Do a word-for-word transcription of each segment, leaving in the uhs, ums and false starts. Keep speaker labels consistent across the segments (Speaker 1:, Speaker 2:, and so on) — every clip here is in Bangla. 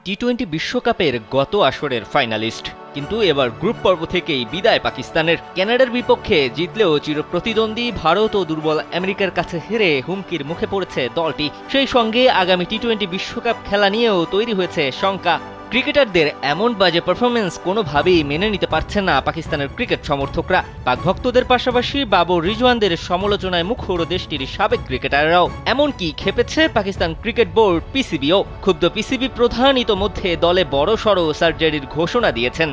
Speaker 1: টি টোয়েন্টি বিশ্বকাপের গত আসরের ফাইনালিস্ট, কিন্তু এবার গ্রুপ পর্ব থেকেই বিদায় পাকিস্তানের। কানাডার বিপক্ষে জিতলেও চিরপ্রতিদ্বন্দ্বী ভারত ও দুর্বল আমেরিকার কাছে হেরে হুমকির মুখে পড়েছে দলটি। সেই সঙ্গে আগামী টি টোয়েন্টি বিশ্বকাপ খেলা নিয়েও তৈরি হয়েছে শঙ্কা। ক্রিকেটারদের এমন বাজে পারফরমেন্স কোনোভাবেই মেনে নিতে পারছেন না পাকিস্তানের ক্রিকেট সমর্থকরা। পাক ভক্তদের পাশাপাশি বাবর রিজওয়ানদের সমালোচনায় মুখর দেশটির সাবেক ক্রিকেটাররাও। এমনকি খেপেছে পাকিস্তান ক্রিকেট বোর্ড পিসিবিও। ক্ষুব্ধ পিসিবি প্রধান ইতোমধ্যে দলে বড় সড় সার্জারির ঘোষণা দিয়েছেন।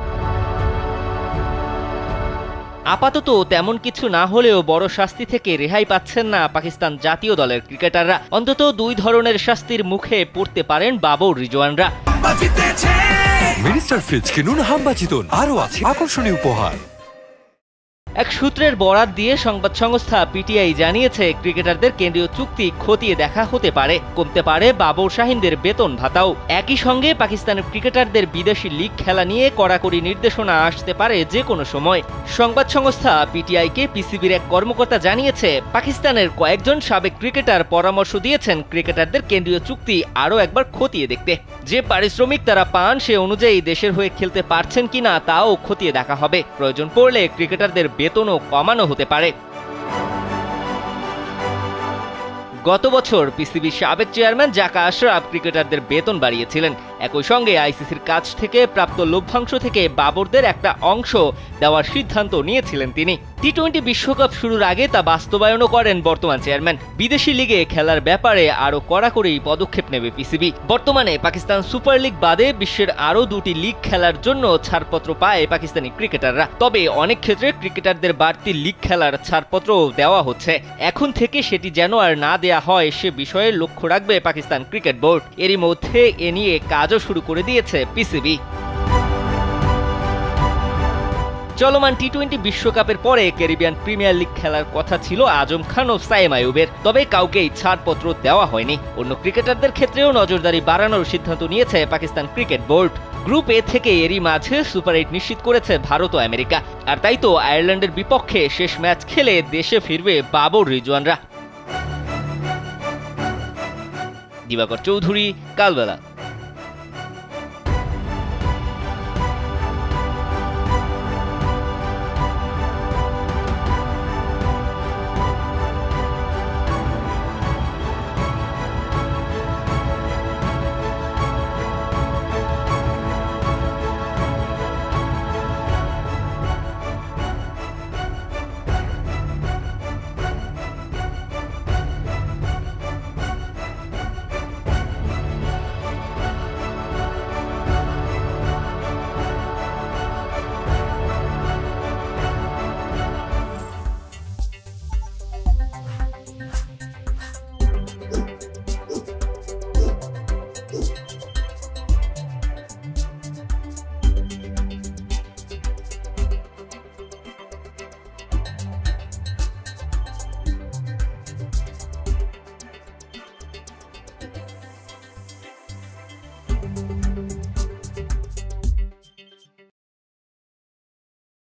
Speaker 1: আপাতত তেমন কিছু না হলেও বড় শাস্তি থেকে রেহাই পাচ্ছেন না পাকিস্তান জাতীয় দলের ক্রিকেটাররা। অন্তত দুই ধরনের শাস্তির মুখে পড়তে পারেন বাবর রিজওয়ানরা।
Speaker 2: মিনিস্টার ফ্রিজ কিনুন হাম্বা জিতুন, আরও আছে আকর্ষণীয় উপহার।
Speaker 1: এক সূত্রের বরাত দিয়ে সংবাদ সংস্থা পিটিআই জানিয়েছে, ক্রিকেটারদের কেন্দ্রীয় চুক্তি খতিয়ে দেখা হতে পারে, কমতে পারে বাবর শাহিনদের বেতন ভাতাও। একই সঙ্গে পাকিস্তানের ক্রিকেটারদের বিদেশি লিগ খেলা নিয়ে কড়াকড়ি নির্দেশনা আসতে পারে যে কোনো সময়। সংবাদ সংস্থা পিটিআইকে পিসিবির এক কর্মকর্তা জানিয়েছে, পাকিস্তানের কয়েকজন সাবেক ক্রিকেটার পরামর্শ দিয়েছেন ক্রিকেটারদের কেন্দ্রীয় চুক্তি আরও একবার খতিয়ে দেখতে। যে পারিশ্রমিক তারা পান সে অনুযায়ী দেশের হয়ে খেলতে পারছেন কিনা তাও খতিয়ে দেখা হবে। প্রয়োজন পড়লে ক্রিকেটারদের বেতনও কমানো হতে পারে। গত বছর পিসিবির সাবেক চেয়ারম্যান জাকা আশরাফ ক্রিকেটারদের বেতন বাড়িয়েছিলেন। একই সঙ্গে আইসিসির কাছ থেকে প্রাপ্ত লভ্যাংশ থেকে বাবরদের একটা অংশ দেওয়ার সিদ্ধান্ত নিয়েছিলেন তিনি। টি টোয়েন্টি বিশ্বকাপ শুরুর আগে তা বাস্তবায়নও করেন বর্তমান চেয়ারম্যান। বিদেশি লিগে খেলার ব্যাপারে আরও কড়াকড়ি পদক্ষেপ নেবে পিসিবি। বর্তমানে পাকিস্তান সুপার লিগ বাদে বিশ্বের আরও দুটি লিগ খেলার জন্য ছাড়পত্র পায় পাকিস্তানি ক্রিকেটাররা। তবে অনেক ক্ষেত্রে ক্রিকেটারদের বাড়তি লিগ খেলার ছাড়পত্র দেওয়া হচ্ছে। এখন থেকে সেটি যেন আর না দেয়া হয় সে বিষয়ে লক্ষ্য রাখবে পাকিস্তান ক্রিকেট বোর্ড। এরই মধ্যে এ নিয়ে কাজও শুরু করে দিয়েছে পিসিবি। চলমান টি টোয়েন্টি বিশ্বকাপের পরে ক্যারিবিয়ান প্রিমিয়ার লিগ খেলার কথা ছিল আজম খান ও সাইম আইয়ুবের, তবে কাউকেই ছাড়পত্র দেওয়া হয়নি। অন্য ক্রিকেটারদের ক্ষেত্রেও নজরদারি বাড়ানোর সিদ্ধান্ত নিয়েছে Pakistan cricket board. Group A থেকে এরই মাঝে সুপার এইট নিশ্চিত করেছে ভারত ও আমেরিকা। আর তাই তো আয়ারল্যান্ডের বিপক্ষে শেষ ম্যাচ খেলে দেশে ফিরবে বাবর রিজওয়ানরা। দিবাকর চৌধুরী, কালবেলা।